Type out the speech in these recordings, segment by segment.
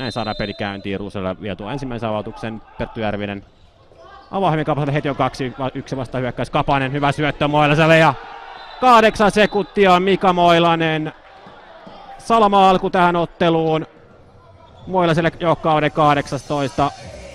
Näin saadaan peli käyntiin. Ruusella vietua ensimmäisen avautuksen. Perttu Järvinen avaa hyvin Kapaselle. Heti on 2-1 vasta hyökkäys. Kapanen hyvä syöttö Moilaselle ja 8 sekuntia Mika Moilanen. Salama alku tähän otteluun. Moilaselle jo kauden 18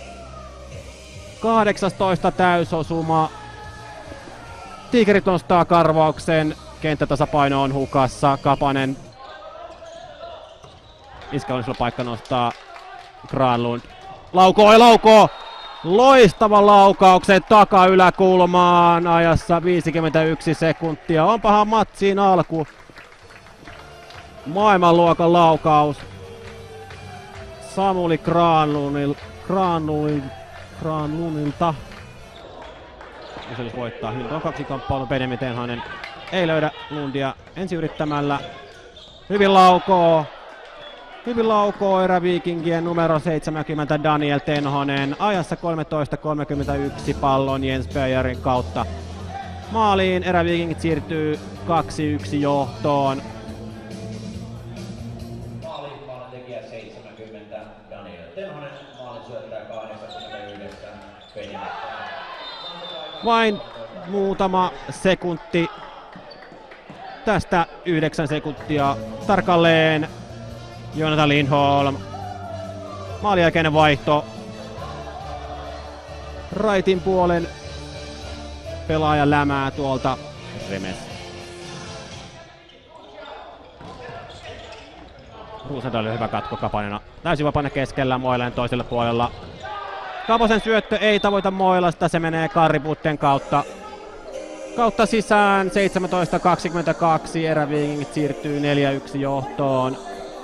täysosuma. Tiikerit nostaa karvauksen. Kenttätasapaino on hukassa. Kapanen. Iskäonnisella paikka nostaa Granlund. Laukoo! Loistava laukauksen yläkulmaan ajassa 51 sekuntia. Onpahan matsiin alku. Maailmanluokan laukaus. Samuli Granlundilta. Jos voittaa hyvin tuon kaksikamppailun. Benjamin Tenhonen ei löydä Lundia ensi yrittämällä. Hyvin laukoo eräviikingien numero 70 Daniel Tenhonen ajassa 13.31 pallon Jens Beyerin kautta maaliin. Eräviikingit siirtyy 2-1 johtoon. Maalintekijä 70 Daniel Tenhonen, maalin syöttää 89 Benjamin. Vain muutama sekunti tästä 9 sekuntia tarkalleen. Jonathan Lindholm. Maalin jälkeinen vaihto. Raitin puolen pelaaja lämää tuolta Remes. Rosendahl hyvä katko Kapanena. Täysin vapaana keskellä, Moilanen toisella puolella. Kaposen syöttö ei tavoita Moilasta, se menee Karriputten kautta sisään. 17.22, eräviikingit siirtyy 4-1 johtoon.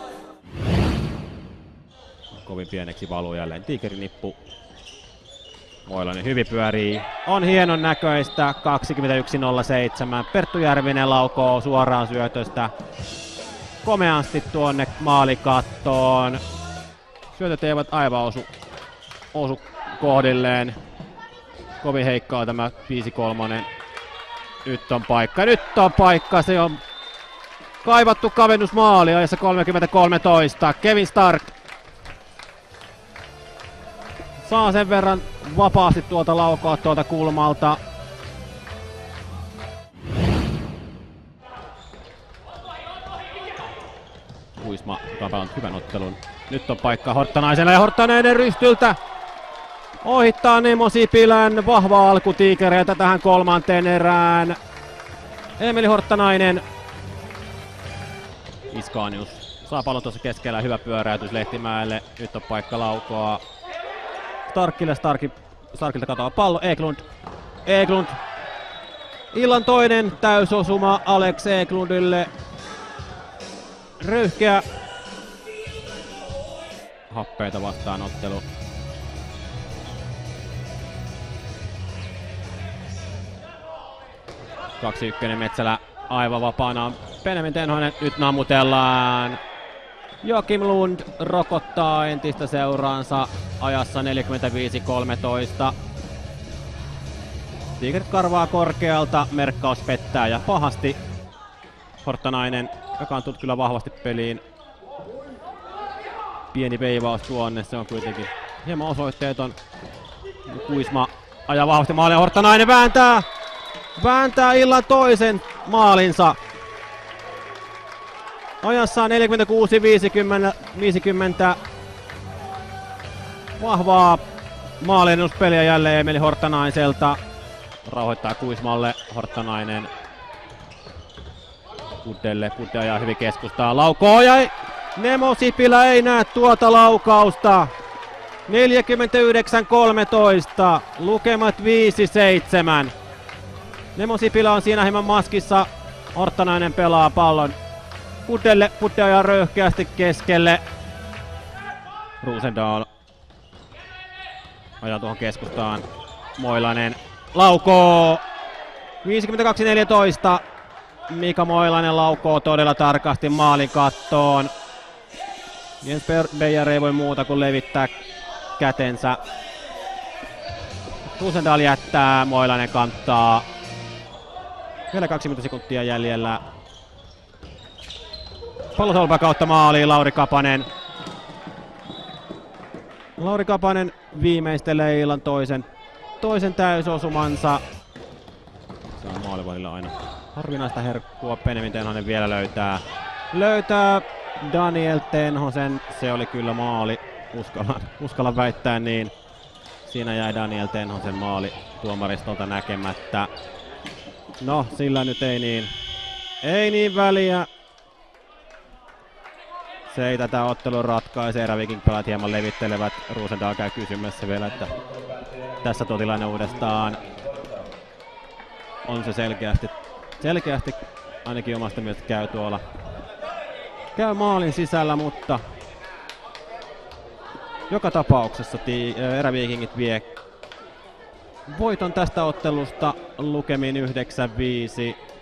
Kovin pieneksi valuu jälleen tiikerinippu. Moilainen hyvin pyörii. On hienon näköistä. 21.07. Perttu Järvinen laukoo suoraan syötöstä komeasti tuonne maalikattoon. Syötöt eivät aivan osu kohdilleen. Kovin heikkaa tämä 5-3. Nyt on paikka. Se on kaivattu kavennusmaali ajassa 30.13. Kevin Stark saa sen verran vapaasti tuolta laukoa tuolta kulmalta. Kuisma, joka on pelannut hyvän ottelun. Nyt on paikka Horttanaisella ja Horttanainen rystyltä ohittaa Nemo Sipilän. Vahva alku tiikereiltä tähän kolmanteen erään. Emeli Horttanainen. Iskaanius saa pallon tuossa keskellä, hyvä pyöräytys Lehtimäelle. Nyt on paikka laukoa Starkilta katoaa pallo. Eklund. Illan toinen täysosuma Alex Eklundille. Röyhkeä happeita vastaanottelu. Kaksi ykkönen Metsälä aivan vapaana. Benjamin Tenhonen nyt nammutellaan. Joakim Lund rokottaa entistä seuraansa ajassa 45.13. Tiikerit karvaa korkealta, merkkaus pettää ja pahasti. Horttanainen, joka on tullut kyllä vahvasti peliin. Pieni veivaus tuonne, se on kuitenkin hieman osoitteeton. Kuisma ajaa vahvasti maalia, Horttanainen vääntää illan toisen maalinsa. Ajassa 46.50. Vahvaa maaliennuspeliä jälleen Emeli Horttanaiselta. Rauhoittaa Kuismalle, Horttanainen Puddelle. Pudde ajaa hyvin keskustaa, laukoo ja Nemo Sipilä ei näe tuota laukausta. 49.13, lukemat 5-7. Nemo Sipilä on siinä hieman maskissa, Horttanainen pelaa pallon Puddelle, Pudde ajaa röyhkeästi keskelle. Rosendahl ajaa tuohon keskustaan, Moilanen laukoo. 52.14. Mika Moilainen laukoo todella tarkasti maalin kattoon. Jens Beyer ei voi muuta kuin levittää kätensä. Rosendahl jättää, Moilainen kantaa. Vielä 20 sekuntia jäljellä. Pallotolpa kautta maaliin Lauri Kapanen. Lauri Kapanen viimeistelee illan toisen täysosumansa. Se on maalivahilla aina harvinaista herkkua. Benjamin Tenhonen vielä löytää Daniel Tenhosen. Se oli kyllä maali. Uskallan väittää niin. Siinä jäi Daniel Tenhosen maali tuomaristolta näkemättä. No, sillä nyt ei niin väliä. Se ei tätä ottelun ratkaise. Viking-pelaat hieman levittelevät. Rosendal käy kysymässä vielä, että tässä tuo tilanne uudestaan. On se selkeästi ainakin omasta mielestä käy maalin sisällä, mutta joka tapauksessa Eräviikingit vie voiton tästä ottelusta lukemin 9-5.